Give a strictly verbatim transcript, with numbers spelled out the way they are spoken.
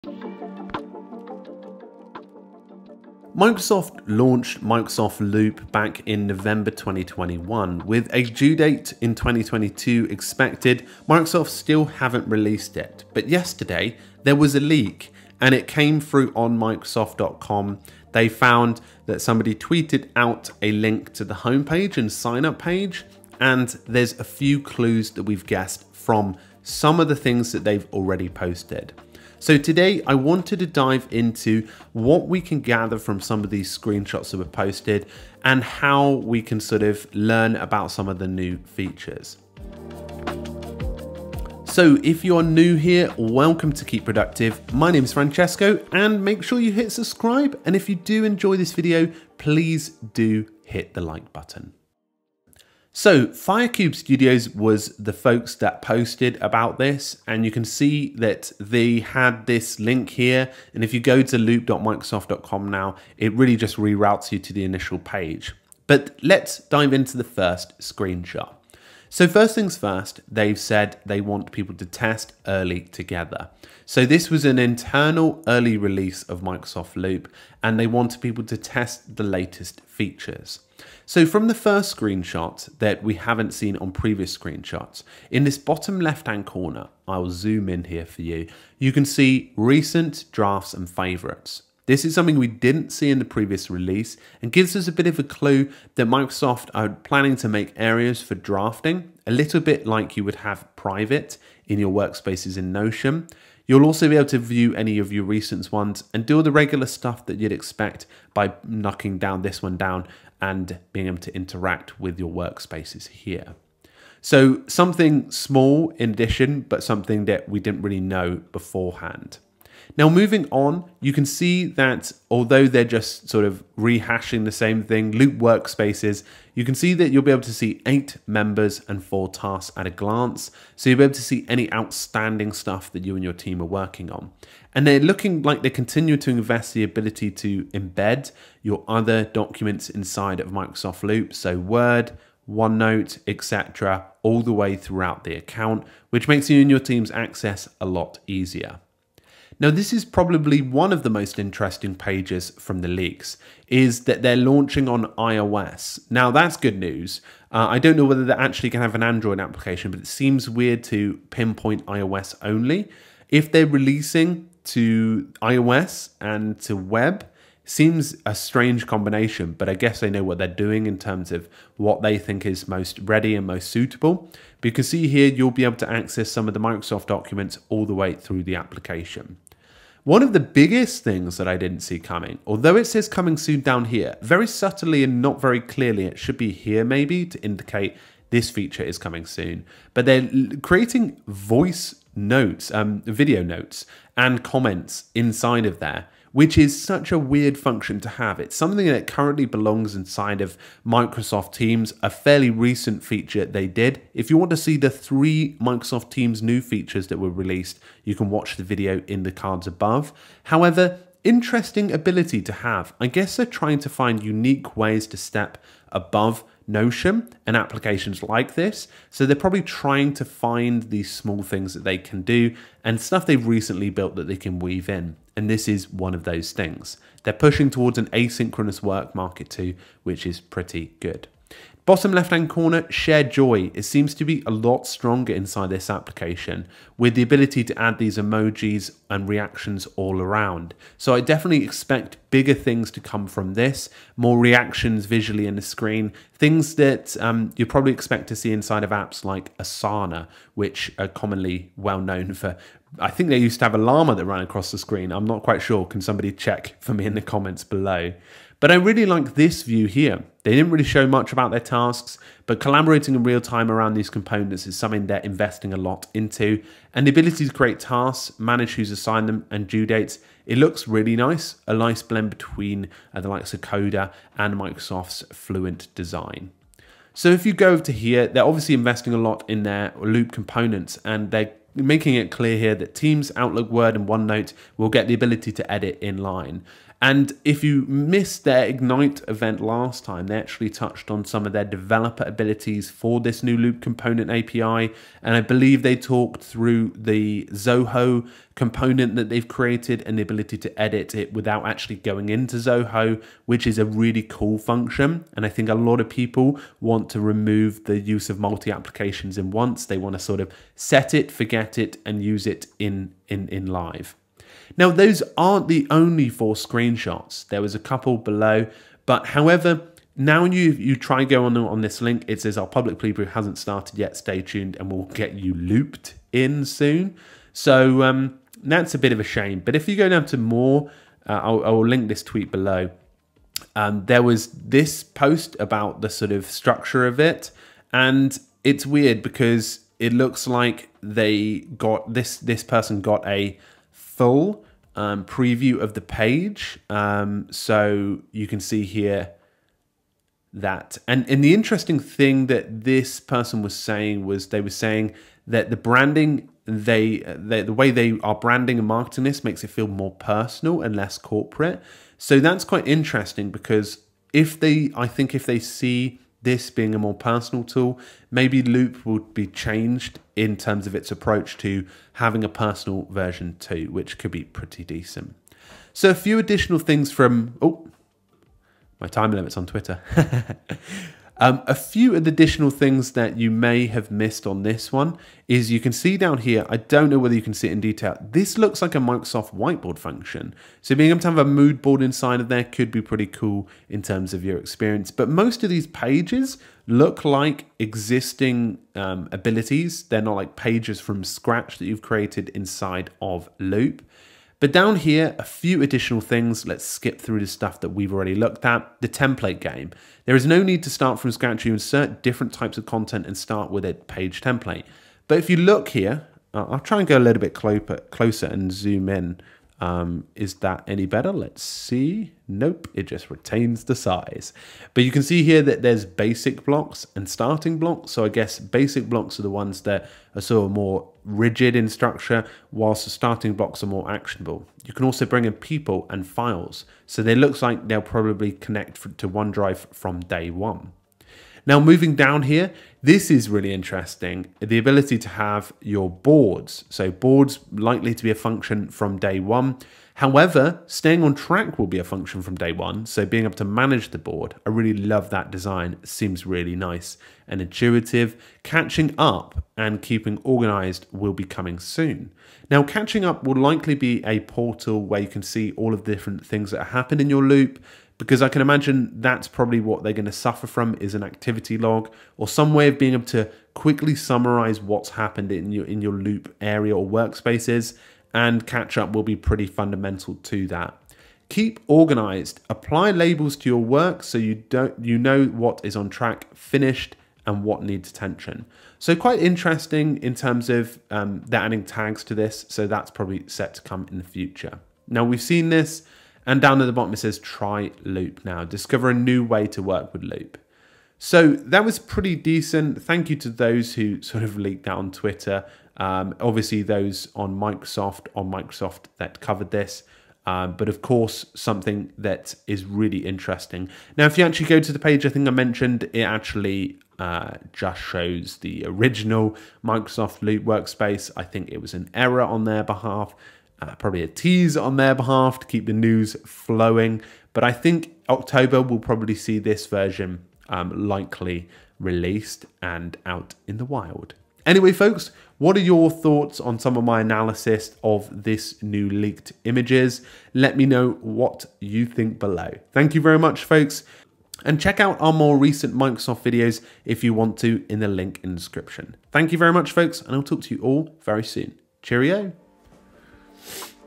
Microsoft launched Microsoft Loop back in November twenty twenty-one with a due date in twenty twenty-two expected. Microsoft still haven't released it, but yesterday there was a leak and it came through on Microsoft dot com. They found that somebody tweeted out a link to the homepage and sign up page, and there's a few clues that we've guessed from some of the things that they've already posted. So today I wanted to dive into what we can gather from some of these screenshots that were posted and how we can sort of learn about some of the new features. So if you're new here, welcome to Keep Productive. My name is Francesco, and make sure you hit subscribe. And if you do enjoy this video, please do hit the like button. So Firecube Studios was the folks that posted about this, and you can see that they had this link here, and if you go to loop dot microsoft dot com now, it really just reroutes you to the initial page. But let's dive into the first screenshot. So first things first, they've said they want people to test early together. So this was an internal early release of Microsoft Loop, and they wanted people to test the latest features. So from the first screenshot that we haven't seen on previous screenshots, in this bottom left-hand corner, I'll zoom in here for you, you can see recent drafts and favorites. This is something we didn't see in the previous release and gives us a bit of a clue that Microsoft are planning to make areas for drafting, a little bit like you would have private in your workspaces in Notion. You'll also be able to view any of your recent ones and do all the regular stuff that you'd expect by knocking down this one down and being able to interact with your workspaces here. So something small in addition, but something that we didn't really know beforehand. Now moving on, you can see that although they're just sort of rehashing the same thing, Loop workspaces, you can see that you'll be able to see eight members and four tasks at a glance. So you'll be able to see any outstanding stuff that you and your team are working on. And they're looking like they continue to invest the ability to embed your other documents inside of Microsoft Loop. So Word, OneNote, et cetera, all the way throughout the account, which makes you and your team's access a lot easier. Now, this is probably one of the most interesting pages from the leaks, is that they're launching on iOS. Now, that's good news. Uh, I don't know whether they actually can have an Android application, but it seems weird to pinpoint iOS only. If they're releasing to iOS and to web, seems a strange combination, but I guess they know what they're doing in terms of what they think is most ready and most suitable. But you can see here, you'll be able to access some of the Microsoft documents all the way through the application. One of the biggest things that I didn't see coming, although it says coming soon down here, very subtly and not very clearly, it should be here maybe to indicate this feature is coming soon, but they're creating voice notes, um, video notes and comments inside of there, which is such a weird function to have. It's something that currently belongs inside of Microsoft Teams, a fairly recent feature they did. If you want to see the three Microsoft Teams new features that were released, you can watch the video in the cards above. However, interesting ability to have. I guess they're trying to find unique ways to step above Notion and applications like this. So they're probably trying to find these small things that they can do and stuff they've recently built that they can weave in. And this is one of those things. They're pushing towards an asynchronous work market too, which is pretty good. Bottom left-hand corner, share joy. It seems to be a lot stronger inside this application with the ability to add these emojis and reactions all around. So I definitely expect bigger things to come from this, more reactions visually in the screen, things that um, you probably expect to see inside of apps like Asana, which are commonly well known for. I think they used to have a llama that ran across the screen. I'm not quite sure. Can somebody check for me in the comments below? But I really like this view here. They didn't really show much about their tasks, but collaborating in real time around these components is something they're investing a lot into. And the ability to create tasks, manage who's assigned them, and due dates, it looks really nice. A nice blend between uh, the likes of Coda and Microsoft's Fluent design. So if you go over to here, they're obviously investing a lot in their Loop components, and they're making it clear here that Teams, Outlook, Word, and OneNote will get the ability to edit in line. And if you missed their Ignite event last time, they actually touched on some of their developer abilities for this new Loop component A P I. And I believe they talked through the Zoho component that they've created and the ability to edit it without actually going into Zoho, which is a really cool function. And I think a lot of people want to remove the use of multi-applications in once. They want to sort of set it, forget it, and use it in, in, in live. Now, those aren't the only four screenshots. There was a couple below, but however, now you you try go on on this link, it says our public preview hasn't started yet. Stay tuned, and we'll get you looped in soon. So um, that's a bit of a shame. But if you go down to more, uh, I'll, I'll link this tweet below. Um, there was this post about the sort of structure of it, and it's weird because it looks like they got this this person got a full um, preview of the page. Um, so you can see here that, and, and the interesting thing that this person was saying was they were saying that the branding, they, they the way they are branding and marketing this makes it feel more personal and less corporate. So that's quite interesting because if they, I think if they see this being a more personal tool, maybe Loop would be changed in terms of its approach to having a personal version too, which could be pretty decent. So a few additional things from, oh, my time limit's on Twitter. Um, a few additional things that you may have missed on this one is you can see down here, I don't know whether you can see it in detail, this looks like a Microsoft whiteboard function. So being able to have a mood board inside of there could be pretty cool in terms of your experience. But most of these pages look like existing um, abilities. They're not like pages from scratch that you've created inside of Loop. But down here, a few additional things. Let's skip through the stuff that we've already looked at. The template game. There is no need to start from scratch. You insert different types of content and start with a page template. But if you look here, I'll try and go a little bit closer and zoom in. Um, is that any better? Let's see. Nope, it just retains the size. But you can see here that there's basic blocks and starting blocks. So I guess basic blocks are the ones that are sort of more rigid in structure, whilst the starting blocks are more actionable. You can also bring in people and files. So they looks like they'll probably connect to OneDrive from day one. Now moving down here, this is really interesting. The ability to have your boards. So boards likely to be a function from day one. However, staying on track will be a function from day one. So being able to manage the board, I really love that design. It seems really nice and intuitive. Catching up and keeping organized will be coming soon. Now catching up will likely be a portal where you can see all of the different things that happen in your loop, because I can imagine that's probably what they're going to suffer from is an activity log or some way of being able to quickly summarize what's happened in your in your loop area or workspaces, and catch up will be pretty fundamental to that. Keep organized. Apply labels to your work so you don't you know what is on track, finished, and what needs attention. So quite interesting in terms of um, they're adding tags to this, so that's probably set to come in the future. Now we've seen this. And down at the bottom it says try Loop now. Discover a new way to work with Loop. So that was pretty decent. Thank you to those who sort of leaked that on Twitter. Um, obviously those on Microsoft, on Microsoft that covered this. Um, but of course, something that is really interesting. Now, if you actually go to the page, I think I mentioned, it actually uh, just shows the original Microsoft Loop workspace. I think it was an error on their behalf. Uh, probably a tease on their behalf to keep the news flowing. But I think October will probably see this version um, likely released and out in the wild. Anyway, folks, what are your thoughts on some of my analysis of this new leaked images? Let me know what you think below. Thank you very much, folks. And check out our more recent Microsoft videos if you want to in the link in the description. Thank you very much, folks, and I'll talk to you all very soon. Cheerio.